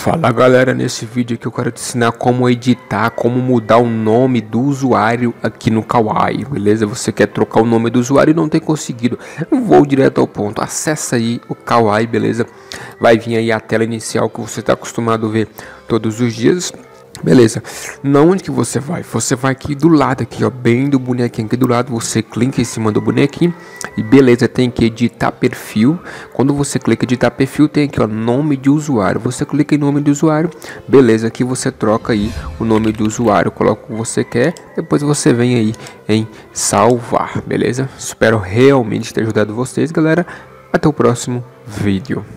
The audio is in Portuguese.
Fala galera, nesse vídeo aqui eu quero te ensinar como editar, como mudar o nome do usuário aqui no Kawaii, beleza? Você quer trocar o nome do usuário e não tem conseguido. Eu vou direto ao ponto, acessa aí o Kawaii, beleza? Vai vir aí a tela inicial que você está acostumado a ver todos os dias. Beleza, na onde que você vai? Você vai aqui do lado aqui, ó, bem do bonequinho aqui do lado, você clica em cima do bonequinho e beleza, tem que editar perfil. Quando você clica em editar perfil, tem aqui, ó, nome de usuário. Você clica em nome de usuário, beleza, aqui você troca aí o nome do usuário, coloca o que você quer, depois você vem aí em salvar, beleza? Espero realmente ter ajudado vocês, galera. Até o próximo vídeo.